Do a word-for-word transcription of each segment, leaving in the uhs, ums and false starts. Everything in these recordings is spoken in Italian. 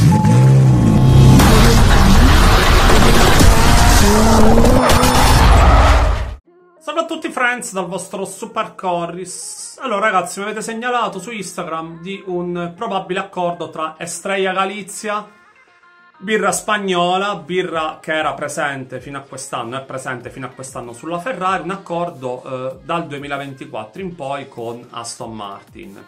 Salve a tutti friends dal vostro Super Corris. Allora ragazzi, mi avete segnalato su Instagram di un probabile accordo tra Estrella Galizia, birra spagnola, birra che era presente fino a quest'anno, è presente fino a quest'anno sulla Ferrari, un accordo eh, dal duemilaventiquattro in poi con Aston Martin.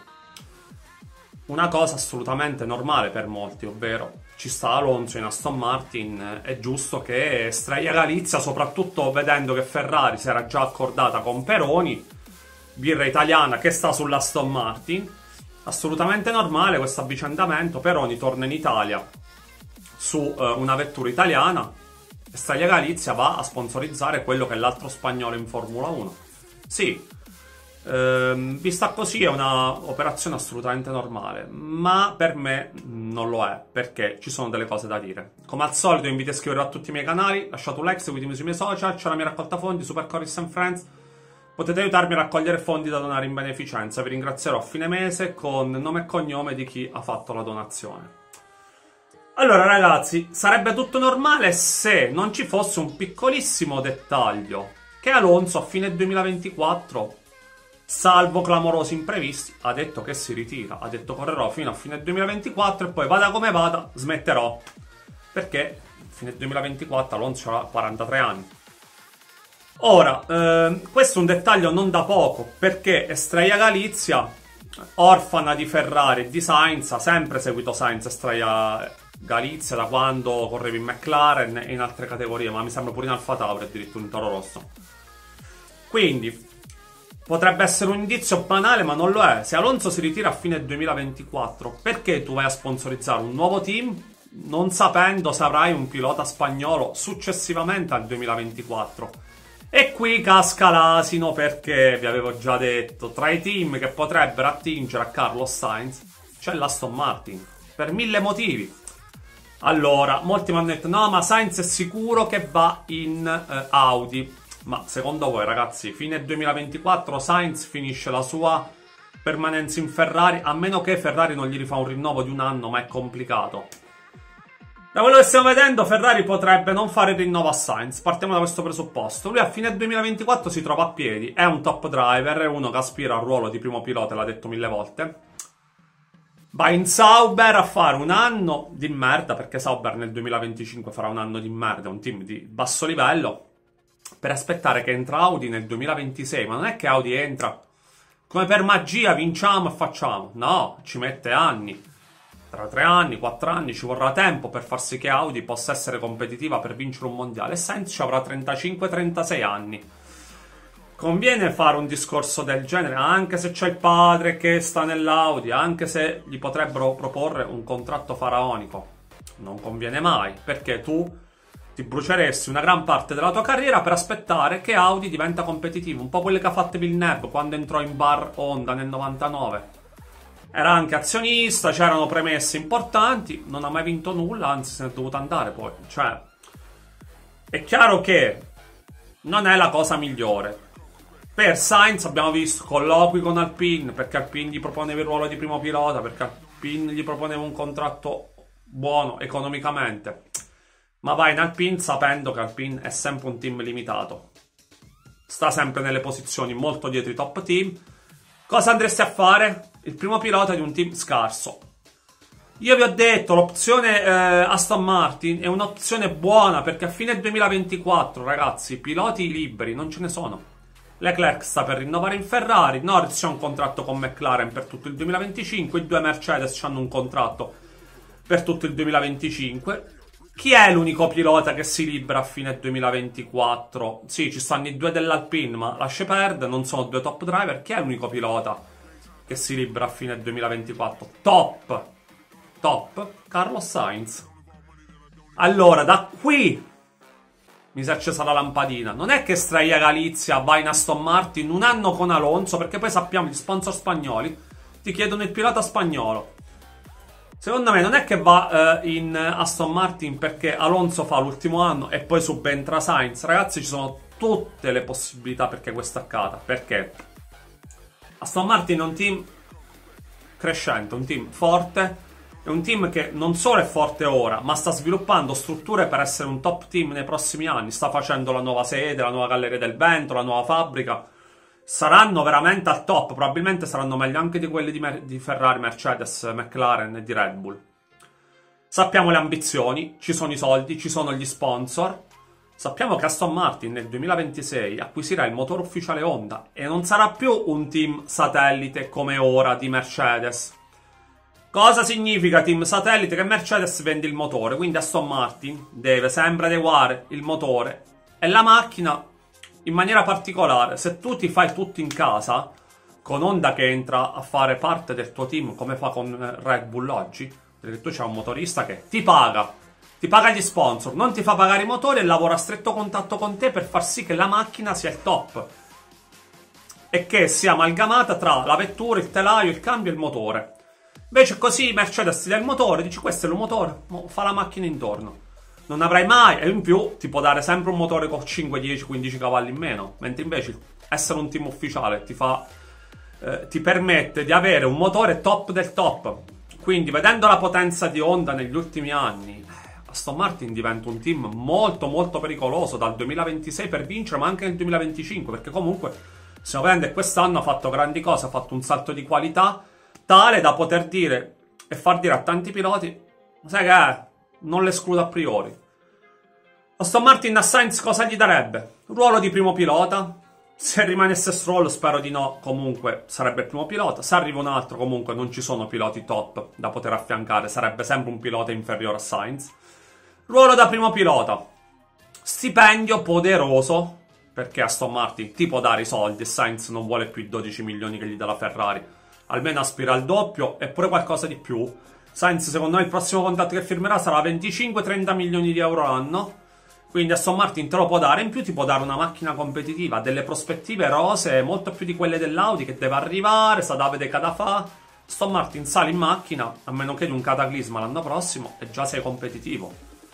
Una cosa assolutamente normale per molti, ovvero ci sta Alonso in Aston Martin, è giusto che Estrella Galizia, soprattutto vedendo che Ferrari si era già accordata con Peroni, birra italiana che sta sull'Aston Martin, assolutamente normale questo avvicendamento. Peroni torna in Italia su eh, una vettura italiana, Estrella Galizia va a sponsorizzare quello che è l'altro spagnolo in Formula uno. Sì, ehm, vista così è una operazione assolutamente normale, ma per me non lo è, perché ci sono delle cose da dire. Come al solito invito a iscrivervi a tutti i miei canali, lasciate un like, seguitemi sui miei social, c'è la mia raccolta fondi, Super Corris and Friends. Potete aiutarmi a raccogliere fondi da donare in beneficenza, vi ringrazierò a fine mese con nome e cognome di chi ha fatto la donazione. Allora ragazzi, sarebbe tutto normale se non ci fosse un piccolissimo dettaglio, che Alonso a fine duemilaventiquattro, salvo clamorosi imprevisti, ha detto che si ritira, ha detto correrò fino a fine duemilaventiquattro e poi vada come vada smetterò, perché a fine duemilaventiquattro Alonso ha quarantatré anni. Ora, eh, questo è un dettaglio non da poco, perché Estrella Galizia, orfana di Ferrari e di Sainz, ha sempre seguito Sainz Estrella Galizia da quando correva in McLaren e in altre categorie, ma mi sembra pure in Alfa Tauri, addirittura in Toro Rosso. Quindi potrebbe essere un indizio banale, ma non lo è. Se Alonso si ritira a fine duemilaventiquattro, perché tu vai a sponsorizzare un nuovo team non sapendo se avrai un pilota spagnolo successivamente al duemilaventiquattro? E qui casca l'asino, perché vi avevo già detto, tra i team che potrebbero attingere a Carlos Sainz c'è l'Aston Martin, per mille motivi. Allora, molti mi hanno detto no, ma Sainz è sicuro che va in eh, Audi. Ma secondo voi ragazzi, fine duemilaventiquattro Sainz finisce la sua permanenza in Ferrari, a meno che Ferrari non gli rifà un rinnovo di un anno, ma è complicato. Da quello che stiamo vedendo, Ferrari potrebbe non fare il rinnovo a Sainz. Partiamo da questo presupposto. Lui a fine duemilaventiquattro si trova a piedi, è un top driver, è uno che aspira al ruolo di primo pilota, l'ha detto mille volte. Va in Sauber a fare un anno di merda, perché Sauber nel duemilaventicinque farà un anno di merda, un team di basso livello, per aspettare che entra Audi nel duemilaventisei. Ma non è che Audi entra come per magia, vinciamo e facciamo. No, ci mette anni. Tra tre anni, quattro anni, ci vorrà tempo per far sì che Audi possa essere competitiva per vincere un mondiale. E Sainz ci avrà trentacinque trentasei anni. Conviene fare un discorso del genere, anche se c'è il padre che sta nell'Audi, anche se gli potrebbero proporre un contratto faraonico. Non conviene mai, perché tu ti bruceresti una gran parte della tua carriera per aspettare che Audi diventa competitivo. Un po' quello che ha fatto Villeneuve quando entrò in bar Honda nel novantanove. Era anche azionista, c'erano premesse importanti, non ha mai vinto nulla, anzi se ne è dovuto andare poi. Cioè, è chiaro che non è la cosa migliore. Per Sainz abbiamo visto colloqui con Alpine, perché Alpine gli proponeva il ruolo di primo pilota, perché Alpine gli proponeva un contratto buono economicamente. Ma va in Alpine sapendo che Alpine è sempre un team limitato. Sta sempre nelle posizioni molto dietro i top team. Cosa andresti a fare? Il primo pilota di un team scarso. Io vi ho detto, l'opzione eh, Aston Martin è un'opzione buona, perché a fine duemilaventiquattro, ragazzi, piloti liberi non ce ne sono. Leclerc sta per rinnovare in Ferrari, Norris c'ha un contratto con McLaren per tutto il duemilaventicinque, i due Mercedes hanno un contratto per tutto il duemilaventicinque. Chi è l'unico pilota che si libera a fine duemilaventiquattro? Sì, ci stanno i due dell'Alpine, ma lascia perdere, non sono due top driver. Chi è l'unico pilota che si libera a fine duemilaventiquattro? Top! Top? Carlos Sainz. Allora, da qui mi si è accesa la lampadina. Non è che Estrella Galizia va in Aston Martin un anno con Alonso, perché poi sappiamo gli sponsor spagnoli ti chiedono il pilota spagnolo. Secondo me non è che va eh, in Aston Martin perché Alonso fa l'ultimo anno e poi subentra Sainz. Ragazzi, ci sono tutte le possibilità perché questo accada. Perché Aston Martin è un team crescente, un team forte, è un team che non solo è forte ora, ma sta sviluppando strutture per essere un top team nei prossimi anni. Sta facendo la nuova sede, la nuova Galleria del Vento, la nuova fabbrica. Saranno veramente al top, probabilmente saranno meglio anche di quelli di, Mer di Ferrari, Mercedes, McLaren e di Red Bull. Sappiamo le ambizioni, ci sono i soldi, ci sono gli sponsor. Sappiamo che Aston Martin nel duemilaventisei acquisirà il motore ufficiale Honda e non sarà più un team satellite come ora di Mercedes. Cosa significa team satellite? Che Mercedes vende il motore, quindi Aston Martin deve sempre adeguare il motore e la macchina in maniera particolare. Se tu ti fai tutto in casa, con Honda che entra a fare parte del tuo team come fa con Red Bull oggi, perché tu c'hai un motorista che ti paga, ti paga gli sponsor, non ti fa pagare i motori e lavora a stretto contatto con te per far sì che la macchina sia il top e che sia amalgamata tra la vettura, il telaio, il cambio e il motore. Invece così Mercedes ti dà il motore, dici questo è il motore, fa la macchina intorno. Non avrai mai, e in più ti può dare sempre un motore con cinque, dieci, quindici cavalli in meno. Mentre invece essere un team ufficiale ti fa, eh, ti permette di avere un motore top del top. Quindi vedendo la potenza di Honda negli ultimi anni, Aston Martin diventa un team molto molto pericoloso dal duemilaventisei per vincere, ma anche nel duemilaventicinque, perché comunque stiamo vedendo che quest'anno ha fatto grandi cose, ha fatto un salto di qualità tale da poter dire e far dire a tanti piloti, sai che è, non l'escludo a priori. Aston Martin a Sainz cosa gli darebbe? Ruolo di primo pilota. Se rimanesse Stroll spero di no, comunque sarebbe il primo pilota. Se arriva un altro comunque non ci sono piloti top da poter affiancare, sarebbe sempre un pilota inferiore a Sainz. Ruolo da primo pilota. Stipendio poderoso, perché Aston Martin ti può dare i soldi e Sainz non vuole più i dodici milioni che gli dà la Ferrari. Almeno aspira al doppio e pure qualcosa di più. Sainz secondo me il prossimo contratto che firmerà sarà venticinque trenta milioni di euro l'anno. Quindi Aston Martin te lo può dare. In più ti può dare una macchina competitiva, delle prospettive rosee molto più di quelle dell'Audi che deve arrivare, sa da vedere cada fa. Aston Martin sale in macchina, a meno che di un cataclisma l'anno prossimo, e già sei competitivo.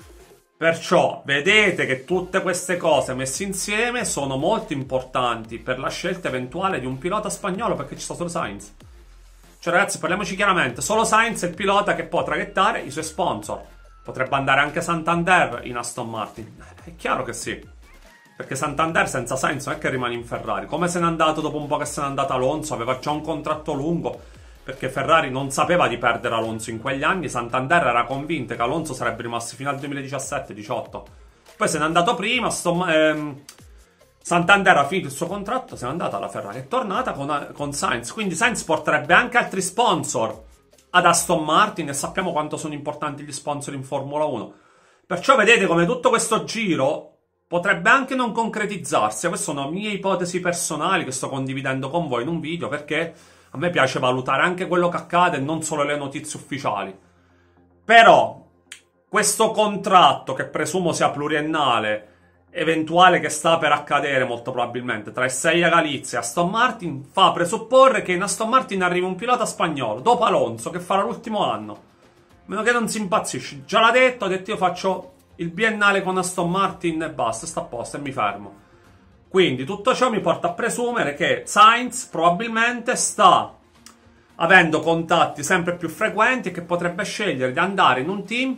Perciò vedete che tutte queste cose messe insieme sono molto importanti per la scelta eventuale di un pilota spagnolo, perché ci sta solo Sainz. Cioè ragazzi, parliamoci chiaramente, solo Sainz è il pilota che può traghettare i suoi sponsor. Potrebbe andare anche Santander in Aston Martin. È chiaro che sì. Perché Santander senza Sainz non è che rimane in Ferrari. Come se n'è andato dopo un po' che se n'è andato Alonso, aveva già un contratto lungo, perché Ferrari non sapeva di perdere Alonso in quegli anni. Santander era convinta che Alonso sarebbe rimasto fino al duemiladiciassette diciotto. Poi se n'è andato prima, Aston, ehm, Santander ha finito il suo contratto, se n'è andata alla Ferrari, è tornata con, con Sainz. Quindi Sainz porterebbe anche altri sponsor ad Aston Martin e sappiamo quanto sono importanti gli sponsor in Formula uno. Perciò vedete come tutto questo giro potrebbe anche non concretizzarsi. Queste sono mie ipotesi personali che sto condividendo con voi in un video, perché a me piace valutare anche quello che accade e non solo le notizie ufficiali. Però questo contratto, che presumo sia pluriennale, eventuale che sta per accadere molto probabilmente tra Estrella Galizia e Aston Martin, fa presupporre che in Aston Martin arrivi un pilota spagnolo dopo Alonso che farà l'ultimo anno, a meno che non si impazzisci. Già l'ha detto, ha detto io faccio il biennale con Aston Martin e basta, sta a posto e mi fermo. Quindi tutto ciò mi porta a presumere che Sainz probabilmente sta avendo contatti sempre più frequenti e che potrebbe scegliere di andare in un team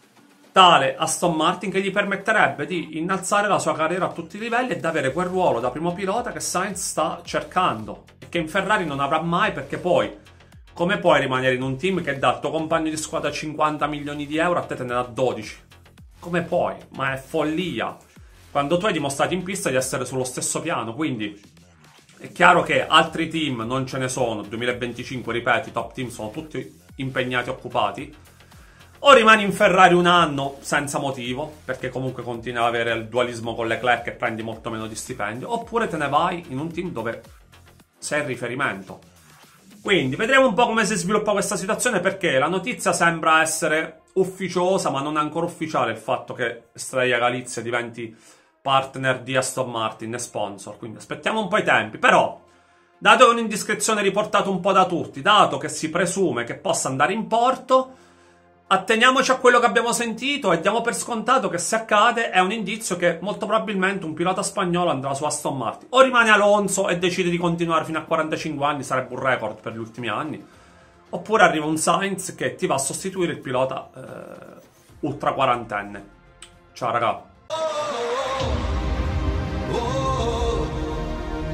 tale Aston Martin che gli permetterebbe di innalzare la sua carriera a tutti i livelli ed avere quel ruolo da primo pilota che Sainz sta cercando e che in Ferrari non avrà mai, perché poi come puoi rimanere in un team che dà al tuo compagno di squadra cinquanta milioni di euro, a te te ne dà dodici? Come puoi? Ma è follia, quando tu hai dimostrato in pista di essere sullo stesso piano. Quindi è chiaro che altri team non ce ne sono. duemilaventicinque, ripeto, i top team sono tutti impegnati e occupati. O rimani in Ferrari un anno senza motivo, perché comunque continui ad avere il dualismo con Leclerc e prendi molto meno di stipendio, oppure te ne vai in un team dove sei il riferimento. Quindi vedremo un po' come si sviluppa questa situazione, perché la notizia sembra essere ufficiosa, ma non è ancora ufficiale il fatto che Estrella Galizia diventi partner di Aston Martin e sponsor. Quindi aspettiamo un po' i tempi. Però, dato che è un'indiscrezione riportata un po' da tutti, dato che si presume che possa andare in porto, atteniamoci a quello che abbiamo sentito e diamo per scontato che se accade è un indizio che molto probabilmente un pilota spagnolo andrà su Aston Martin. O rimane Alonso e decide di continuare fino a quarantacinque anni, sarebbe un record per gli ultimi anni, oppure arriva un Sainz che ti va a sostituire il pilota eh, ultra quarantenne. Ciao raga.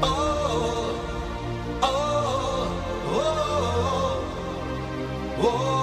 Whoa.